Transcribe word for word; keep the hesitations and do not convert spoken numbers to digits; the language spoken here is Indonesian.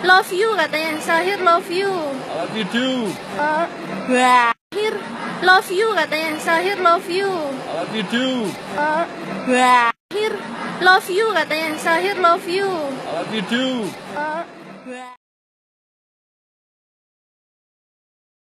love you katanya. Sahir love you. I love you too. Uh, Sahir love you katanya. Sahir love you. I love you too. Uh, Sahir love you katanya. Sahir love you. I love you too. Uh,